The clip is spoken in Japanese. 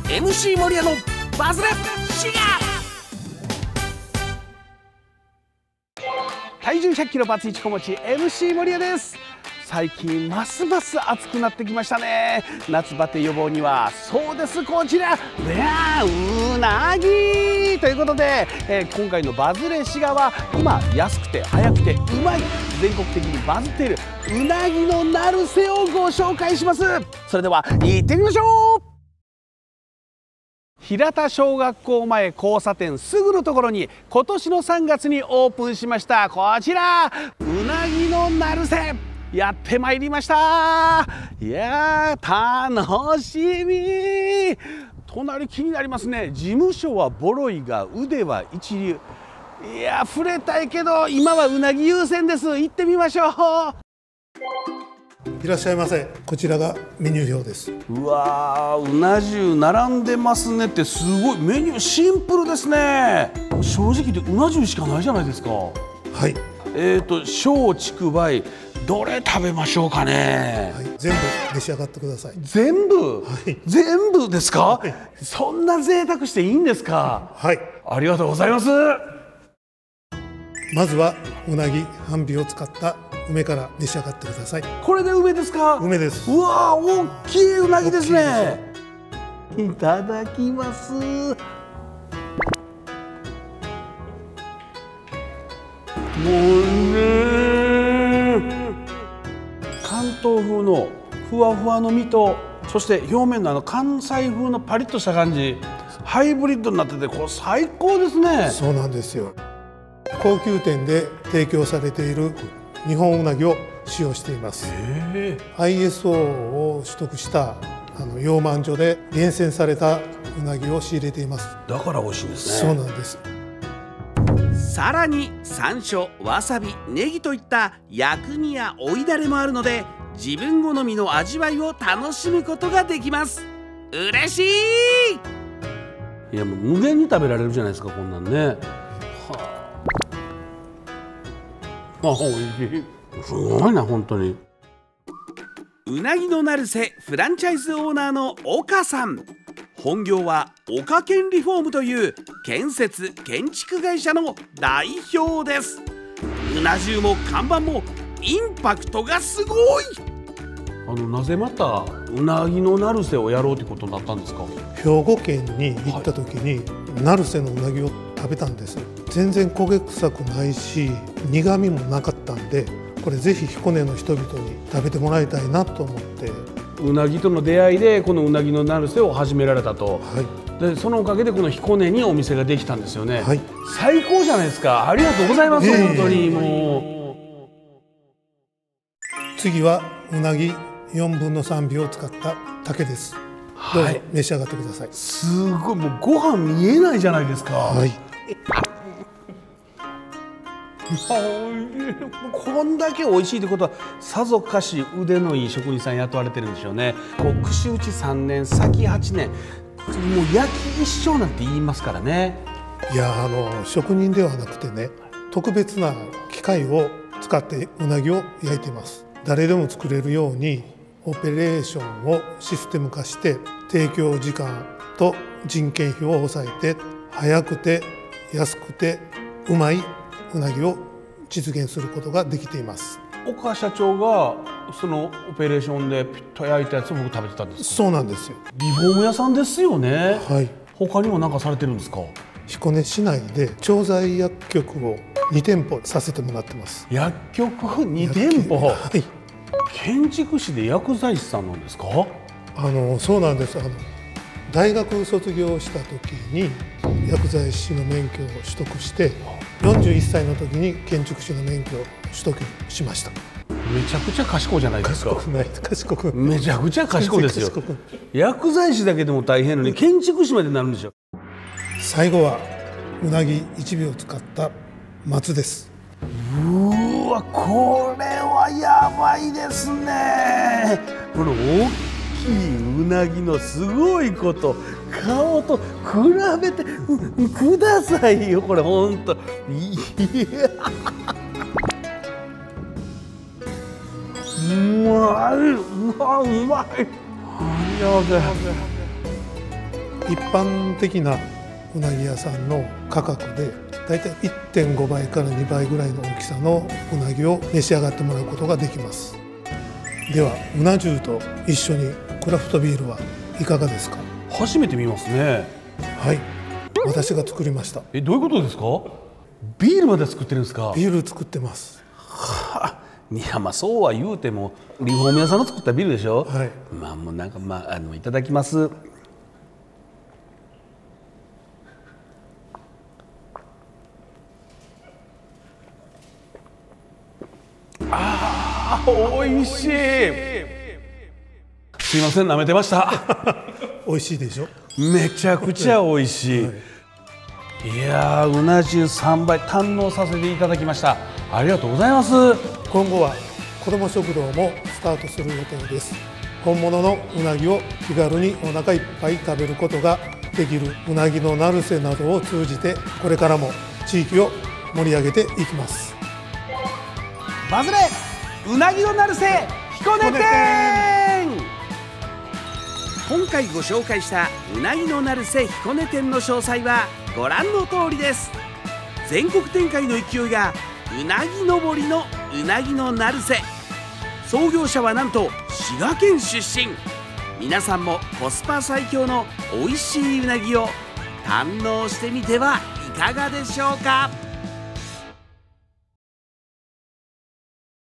MC 森谷のバズレシガー。体重100キロバツイチ子持ち MC 森谷です。最近ますます暑くなってきましたね。夏バテ予防にはそうです、こちらうなぎということで、今回のバズレシガは今安くて早くてうまい、全国的にバズっているうなぎのナルセをご紹介します。それでは行ってみましょう。平田小学校前交差点すぐのところに今年の3月にオープンしましたこちらうなぎのナルセやってまいりました。いやー楽しみ。隣気になりますね。事務所はボロいが腕は一流。いや触れたいけど今はうなぎ優先です。行ってみましょう。 いらっしゃいませ。こちらがメニュー表です。 うわー、うな重並んでますねって、すごいメニューシンプルですね。正直言ってうな重しかないじゃないですか。 はい。 小竹梅どれ食べましょうかね。 はい、全部召し上がってください。 全部、 はい、 全部ですか、 はい、 そんな贅沢していいんですか。 はい、 ありがとうございます。 まずはうなぎ半尾を使った梅から召し上がってください。 これで梅ですか。 梅です。 うわー、大きいうなぎですね。いただきます。もうね、関東風のふわふわの身と、そして表面の関西風のパリッとした感じ、ハイブリッドになってて、これ最高ですね。 そうなんですよ。高級店で提供されている日本うなぎを使用しています。ISO を取得した養鰻所で厳選されたうなぎを仕入れています。 だから美味しいんですね。 そうなんです。 さらに山椒、わさび、ネギといった薬味や追いだれもあるので、自分好みの味わいを楽しむことができます。嬉しい。いやもう無限に食べられるじゃないですか、こんなんね。美味しい。すごいな本当に。うなぎのナルセフランチャイズオーナーの岡さん。本業は岡建リフォームという建設建築会社の代表です。うな重も看板もインパクトがすごい。なぜまたうなぎのナルセをやろうということになったんですか。 兵庫県に行った時に、ナルセのうなぎを食べたんです。全然焦げ臭くないし苦みもなかったんで、これぜひ彦根の人々に食べてもらいたいなと思って、 うなぎとの出会いでこのうなぎのナルセを始められたと。 はい、 でそのおかげでこの彦根にお店ができたんですよね。 はい、 最高じゃないですか。ありがとうございます、本当にもう。 次はうなぎ4分の3尾を使った竹です。どうぞ召し上がってください。 すごい、もうご飯見えないじゃないですか。 はい。 こんだけ美味しいってことはさぞかし腕のいい職人さん雇われてるんでしょうね。こう串打ち3年先8年もう焼き一生なんて言いますからね。 いや職人ではなくてね、特別な機械を使ってうなぎを焼いています。誰でも作れるようにオペレーションをシステム化して、提供時間と人件費を抑えて早くて安くてうまいうなぎを実現することができています。 岡社長がそのオペレーションでピッと焼いたやつを僕食べてたんですか。 そうなんですよ。 リフォーム屋さんですよね。 はい。 他にも何かされてるんですか。 彦根市内で調剤薬局を2店舗させてもらってます。 薬局2店舗。 はい。 建築士で薬剤師さんなんですか。 そうなんです。大学卒業した時に薬剤師の免許を取得して、41歳の時に建築士の免許を取得しました。 めちゃくちゃ賢いじゃないですか。 賢くめちゃくちゃ賢いですよ。薬剤師だけでも大変なのに建築士までなるんでしょ。 最後はうなぎ1尾を使った松です。 うわ、これはやばいですね。この大きいうなぎのすごいこと、顔と比べてくださいよ。これほんといやうまい、うまい。 一般的なうなぎ屋さんの価格でだいたい 1.5 倍から2倍ぐらいの大きさのうなぎを召し上がってもらうことができます。ではうな重と一緒にクラフトビールはいかがですか？ 初めて見ますね。 はい、私が作りました。 どういうことですか？ビールまで作ってるんですか？ ビール作ってます。 いや、まあそうは言うてもリフォーム屋さんの作ったビールでしょ。 はい、 まあもうなんかいただきます。美味しい。すいません、舐めてました。 美味しいでしょ。 めちゃくちゃ美味しい。はい、いやー、うな重3倍堪能させていただきました。ありがとうございます。 今後は子ども食堂もスタートする予定です。本物のうなぎを気軽にお腹いっぱい食べることができるうなぎの成瀬などを通じて、これからも地域を盛り上げていきます。 バズれうなぎの成瀬彦根店。今回ご紹介したうなぎの成瀬彦根店の詳細はご覧の通りです。全国展開の勢いがうなぎ登りのうなぎの成瀬。創業者はなんと滋賀県出身。皆さんもコスパ最強の美味しいうなぎを堪能してみてはいかがでしょうか。